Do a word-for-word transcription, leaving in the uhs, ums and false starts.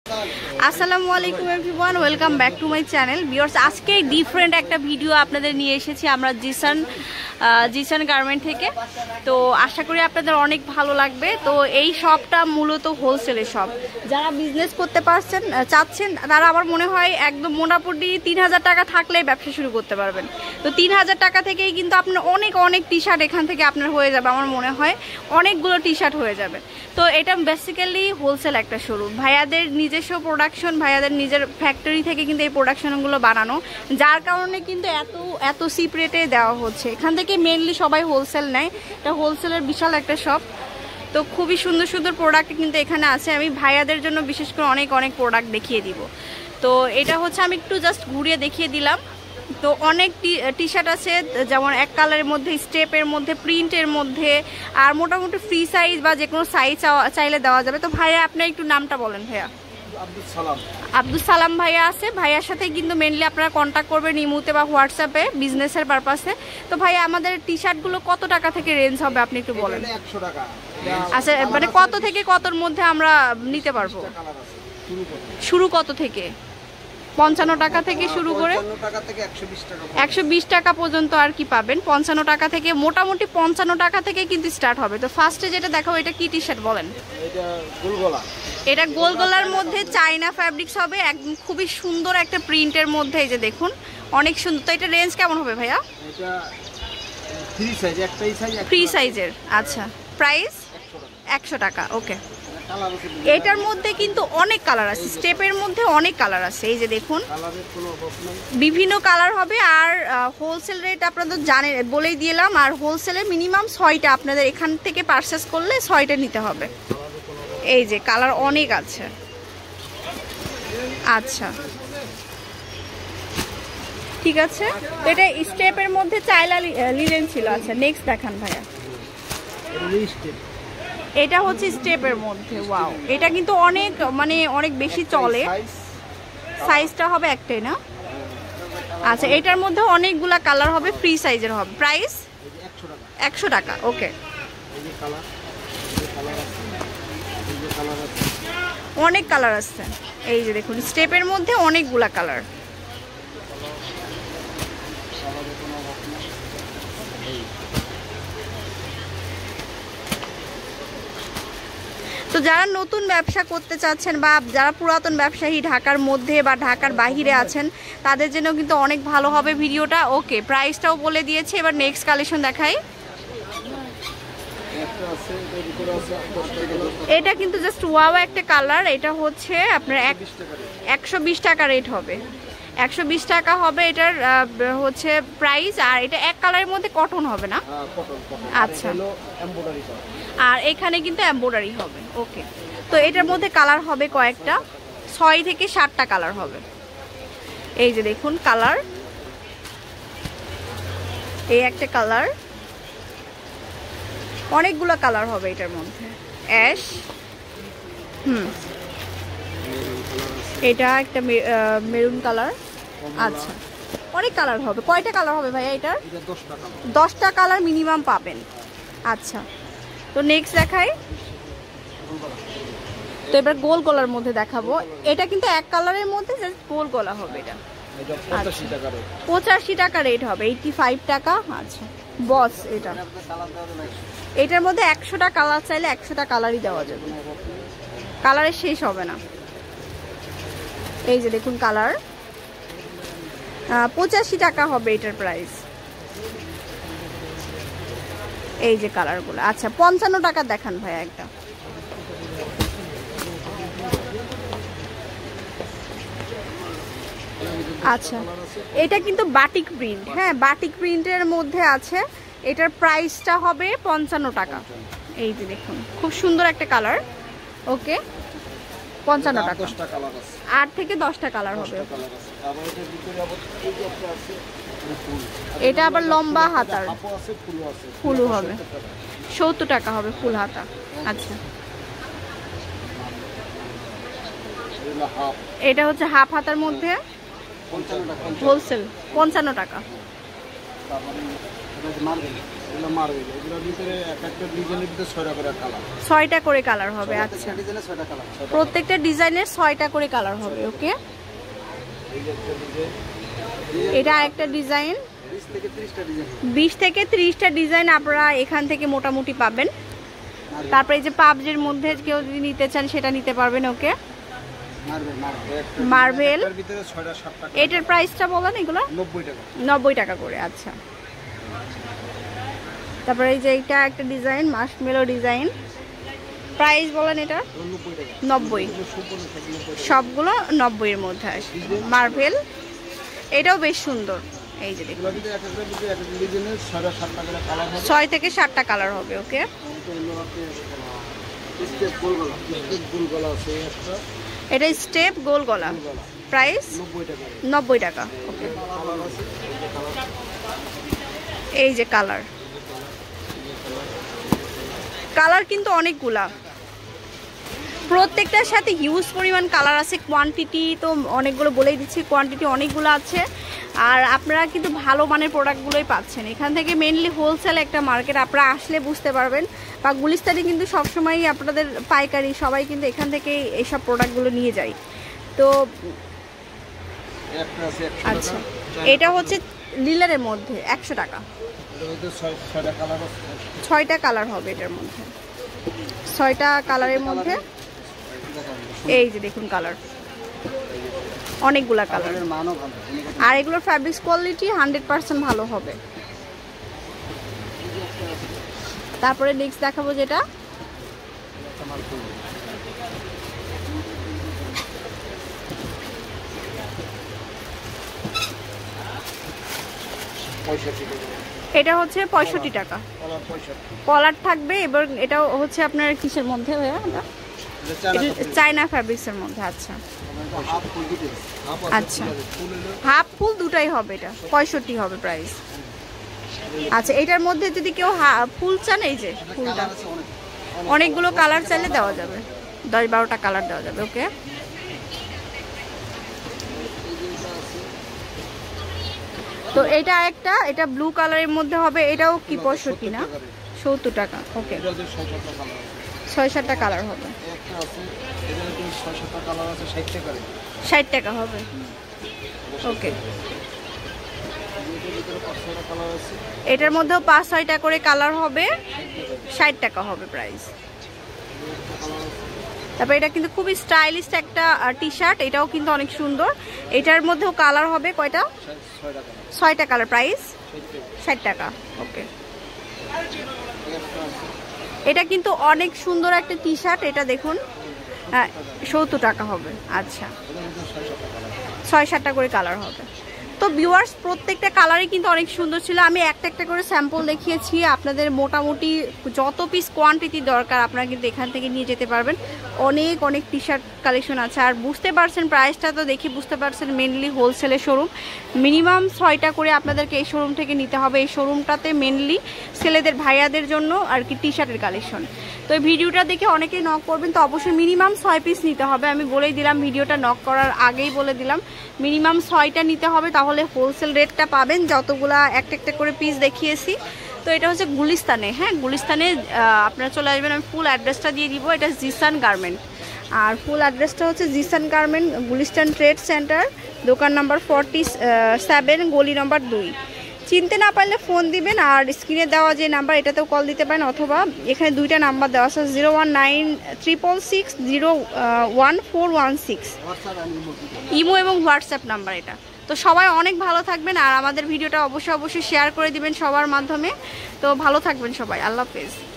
আসসালামু আলাইকুম everyone, welcome back to my channel. Viewers, আজকে ডিফারেন্ট একটা ভিডিও আপনাদের নিয়ে এসেছি আমরা জিসান জিসান গার্মেন্ট থেকে। তো আশা করি আপনাদের অনেক ভালো লাগবে। তো এই শপটা মূলত হোলসেলের শপ। যারা বিজনেস করতে পারছেন চাচ্ছেন তারা আমার মনে হয় একদম মোটামুটি তিন হাজার টাকা থাকলেই ব্যবসা শুরু করতে পারবেন। তো তিন হাজার টাকা থেকেই কিন্তু আপনার অনেক অনেক টি শার্ট এখান থেকে আপনার হয়ে যাবে। আমার মনে হয় অনেকগুলো টি শার্ট হয়ে যাবে। তো এটা বেসিক্যালি হোলসেল একটা শোরুম। ভাইয়াদের নিজস্ব প্রোডাকশন, ভাইয়াদের নিজের ফ্যাক্টরি থেকে কিন্তু এই প্রোডাকশনগুলো বানানো, যার কারণে কিন্তু এত এত চিপ রেটে দেওয়া হচ্ছে। এখান থেকে মেনলি সবাই হোলসেল নেয়। এটা হোলসেলের বিশাল একটা শপ। তো খুবই সুন্দর সুন্দর প্রোডাক্ট কিন্তু এখানে আছে। আমি ভাইয়াদের জন্য বিশেষ করে অনেক অনেক প্রোডাক্ট দেখিয়ে দিব। তো এটা হচ্ছে আমি একটু জাস্ট ঘুরিয়ে দেখিয়ে দিলাম। তো অনেক টি শার্ট আছে, যেমন এক কালারের মধ্যে, স্টেপের মধ্যে, প্রিন্টের মধ্যে, আর মোটামুটি ফ্রি সাইজ বা যে কোনো সাইজ চাইলে দেওয়া যাবে। তো ভাইয়া আপনি একটু নামটা বলেন। ভাইয়া আব্দুল সালাম আব্দুল সালাম ভাইয়া আছে। ভাইয়ার সাথে কিন্তু মেনলি আপনারা কন্ট্যাক্ট করবেন ইমুতে বা হোয়াটসঅ্যাপে বিজনেসের পারপাসে। তো ভাইয়া আমাদের টি শার্টগুলো কত টাকা থেকে রেঞ্জ হবে আপনি একটু বলেন। একশো টাকা। আচ্ছা, মানে কত থেকে কতর মধ্যে আমরা নিতে পারবো? শুরু কত থেকে? পঞ্চান্ন টাকা থেকে শুরু করে একশো বিশ টাকা পর্যন্ত আর কি পাবেন। পঞ্চান্ন টাকা থেকে মোটামুটি পঞ্চান্ন টাকা থেকে কিন্তু স্টার্ট হবে। তো ফার্স্টে যেটা দেখাবো, এটা কি টি শার্ট বলেন? এটা গোলগলা। এটা গোলগলার মধ্যে চায়না ফ্যাব্রিক্স হবে, একদম খুবই সুন্দর একটা প্রিন্টের মধ্যে। এই যে দেখুন, অনেক সুন্দর। তো এটা রেঞ্জ কেমন হবে ভাইয়া? এটা ফ্রি সাইজ, একটাই সাইজ, ফ্রি সাইজের। আচ্ছা, প্রাইস একশো টাকা। ওকে। এটার মধ্যে কিন্তু অনেক কালার আছে, স্টেপের মধ্যে অনেক কালার আছে। এই যে দেখুন, বিভিন্ন কালার হবে। আর হোলসেল রেট আপনাদের জানেন, বলেই দিলাম। আর হোলসেলে মিনিমাম ছয়টা আপনাদের এখান থেকে পারচেস করলে ছয়টা নিতে হবে। এই যে কালার অনেক আছে। আচ্ছা, ঠিক আছে। তো এটা স্টেপের মধ্যে চাইলা লিলেন ছিল। আচ্ছা, নেক্সট দেখান ভাইয়া। এটা হচ্ছে স্টেপের মধ্যে। ওয়াও, এটা কিন্তু অনেক মানে অনেক বেশি চলে। সাইজটা হবে একটাই না? আচ্ছা, এটার মধ্যে অনেকগুলা কালার হবে, ফ্রি সাইজের হবে। প্রাইস একশো টাকা। ওকে। অনেক কালার আছে। এই যে দেখুন, স্টেপের মধ্যে অনেকগুলা কালার। তো যারা নতুন ব্যবসা করতে চাচ্ছেন বা যারা পুরাতন ব্যবসায়ী ঢাকার মধ্যে বা ঢাকার বাহিরে আছেন, তাদের জন্য কিন্তু অনেক ভালো হবে ভিডিওটা। ওকে, প্রাইসটাও বলে দিয়েছে। এবার নেক্সট কালেকশন দেখাই। এটা কিন্তু জাস্ট ওয়াও একটা কালার। এটা হচ্ছে আপনার একশো বিশ টাকা রেট হবে। একশো বিশ টাকা হবে এটার হচ্ছে প্রাইস। আর এটা এক কালারের মধ্যে কটন হবে না? আচ্ছা, আর এখানে কিন্তু এমব্রয়ডারি হবে। ওকে। তো এটার মধ্যে কালার হবে কয়েকটা, ছয় থেকে সাতটা কালার হবে। এই যে দেখুন কালার, এই একটা কালার, অনেকগুলো কালার হবে এটার মধ্যে। অ্যাশ, হুম, এটা একটা মেরুন কালার। আচ্ছা, অনেক কালার হবে। কয়টা কালার হবে ভাইয়া এটার? দশটা কালার মিনিমাম পাবেন। আচ্ছা, তো নেক্সট দেখাই। তো এবার গোল গলার মধ্যে দেখাবো। এটা কিন্তু এক কালারের মধ্যে জাস্ট গোল গলা হবে। এটা পঁচাশি টাকা রেট হবে, এইটটি ফাইভ টাকা। আচ্ছা বস, এটা এটার মধ্যে একশোটা কালার চাইলে একশোটা কালারই দেওয়া যাবে, কালারের শেষ হবে না। এই যে দেখুন কালার, পঁচাশি টাকা হবে এটার প্রাইস। এই যে কালারগুলো। আচ্ছা, পঞ্চান্ন টাকা দেখান ভাইয়া একটা। আচ্ছা, এটা কিন্তু বাটিক প্রিন্ট। হ্যাঁ, বাটিক প্রিন্টের মধ্যে আছে। এটার প্রাইসটা হবে পঞ্চান্ন টাকা। এই যে দেখুন, খুব সুন্দর একটা কালার। ওকে, পঞ্চান্ন টাকা। আট থেকে দশটা কালার হবে। এটা আবার লম্বা হাতার, ফুলও হবে। সত্তর টাকা হবে ফুল হাতা। আচ্ছা, এটা হচ্ছে হাফ হাতার মধ্যে হোলসেল, পঞ্চান্ন টাকা। এগুলো মার্বেল, এগুলোর ভিতরে এক একটা ডিজাইনের ভিতরে ছয়টা করে কালার। ছয়টা করে কালার হবে। আচ্ছা, ডিজাইনে ছয়টা কালার, প্রত্যেকটা ডিজাইনের ছয়টা করে কালার হবে। ওকে, এই যে একটা ডিজাইন, এটা একটা ডিজাইন, বিশ থেকে ত্রিশটা ডিজাইন, বিশ থেকে ত্রিশটা ডিজাইন আপনারা এখান থেকে মোটামুটি পাবেন। তারপরে এই যে পাবজের মধ্যে কেউ যদি নিতে চান সেটা নিতে পারবেন। ওকে, মার্বেল মার্বেল মার্বেল, এর ভিতরে ছয়টা সাতটা। এটার প্রাইসটা বলেন। এগুলো নব্বই টাকা, নব্বই টাকা করে। আচ্ছা, তারপরে এই যে এটা একটা ডিজাইন, মার্শমেলো ডিজাইন, প্রাইস বলেন এটা নব্বই টাকা, নব্বই। সবগুলো নব্বই এর মধ্যে আসে। মার্বেল, এটাও বেশ সুন্দর। এই যে দেখুন, এগুলোর ভিতরে এক একটা ভিতরে এক একটা ডিজাইনের ছয়টা সাতটা করে কালার হবে, ছয় থেকে সাতটা কালার হবে। ওকে, স্টেপ গোল গলা, স্টেপ গোল গলা আছে একটা, এটা স্টেপ গোল গলা, প্রাইস নব্বই টাকা, নব্বই টাকা। ওকে, কালার আছে, এই যে কালার, কালার কিন্তু অনেকগুলা, প্রত্যেকটার সাথে হিউজ পরিমাণ কালার আছে। কোয়ান্টিটি তো অনেকগুলো বলেই দিচ্ছি, কোয়ান্টিটি অনেকগুলো আছে। আর আপনারা কিন্তু ভালো মানের প্রোডাক্টগুলোই পাচ্ছেন এখান থেকে। মেনলি হোলসেল একটা মার্কেট, আপনারা আসলে বুঝতে পারবেন। বা গুলিস্তানে কিন্তু সবসময়ই আপনাদের পাইকারি সবাই কিন্তু এখান থেকে এইসব প্রোডাক্টগুলো নিয়ে যায়। তো আচ্ছা, এটা হচ্ছে লিলারের মধ্যে একশো টাকা, ছয়টা কালার হবে এটার মধ্যে, ছয়টা কালারের মধ্যে। এই যে দেখুন কালার, অনেকগুলা কালার। আর এগুলোর ফ্যাব্রিক্স কোয়ালিটি হান্ড্রেড পার্সেন্ট ভালো হবে। তারপরে নেক্সট দেখাবো যেটা এটা হচ্ছে পঁয়ষট্টি টাকা, কলার থাকবে। এবার এটাও হচ্ছে আপনার কিসের মধ্যে ভাইয়া? চায়না ফ্যাব্রিক্সের মধ্যে। আচ্ছা আচ্ছা, হাফ ফুল দুটাই হবে, এটা পঁয়ষট্টি হবে প্রাইস। আচ্ছা, এটার মধ্যে যদি কেউ ফুল চান, এই যে ফুলটা অনেকগুলো কালার চাইলে দেওয়া যাবে, দশ বারোটা কালার দেওয়া যাবে। ওকে, তো এটা একটা, এটা ব্লু কালারের মধ্যে হবে, এটাও কি পঁয়ষট্টি না সত্তর টাকা। ওকে, ছয় সাতটা কালার হবে, ষাট টাকা হবে। ওকে, এটার মধ্যেও পাঁচ ছয়টা করে কালার হবে, ষাট টাকা হবে প্রাইস। তারপর এটা কিন্তু খুবই স্টাইলিশ একটা টি শার্ট, এটাও কিন্তু অনেক সুন্দর। এটার মধ্যেও কালার হবে কয়টা? ছয়টা কালার, প্রাইস ষাট টাকা। ওকে, এটা কিন্তু অনেক সুন্দর একটা টি শার্ট, এটা দেখুন সত্তর টাকা হবে। আচ্ছা, ছয় সাতটা করে কালার হবে। তো ভিউয়ার্স, প্রত্যেকটা কালারই কিন্তু অনেক সুন্দর ছিল। আমি একটা একটা করে স্যাম্পল দেখিয়েছি আপনাদের। মোটামুটি যত পিস কোয়ান্টিটি দরকার আপনারা কিন্তু এখান থেকে নিয়ে যেতে পারবেন। অনেক অনেক টি শার্ট কালেকশন আছে। আর বুঝতে পারছেন প্রাইসটা তো দেখে বুঝতে পারছেন, মেনলি হোলসেলের শোরুম। মিনিমাম ছয়টা করে আপনাদেরকে এই শোরুম থেকে নিতে হবে। এই শোরুমটাতে মেনলি ছেলেদের ভাইয়াদের জন্য আর কি টি শার্টের কালেকশন। তো এই ভিডিওটা দেখে অনেকেই নক করবেন, তো অবশ্যই মিনিমাম ছয় পিস নিতে হবে। আমি বলেই দিলাম, ভিডিওটা নক করার আগেই বলে দিলাম মিনিমাম ছয়টা নিতে হবে, তাহলে হোলসেল রেটটা পাবেন। যতগুলা একটা একটা করে পিস দেখিয়েছি। তো এটা হচ্ছে গুলিস্তানে, হ্যাঁ গুলিস্তানে আপনারা চলে আসবেন। আমি ফুল অ্যাড্রেসটা দিয়ে দিব। এটা জিসান গার্মেন্ট, আর ফুল অ্যাড্রেসটা হচ্ছে Jisan garment, Gulistan trade center, দোকান নাম্বার ফর্টি সেভেন, গলি নম্বর দুই। চিনতে না পারলে ফোন দিবেন, আর স্ক্রিনে দেওয়া যে নাম্বার এটাতেও কল দিতে পারেন, অথবা এখানে দুইটা নাম্বার দেওয়া আছে, zero one nine triple six zero one four one six, imo এবং হোয়াটসঅ্যাপ নাম্বার এটা। তো সবাই অনেক ভালো থাকবেন, আর আমাদের ভিডিওটা অবশ্যই অবশ্যই শেয়ার করে দিবেন সবার মাধ্যমে। তো ভালো থাকবেন সবাই, আল্লাহ হাফেজ।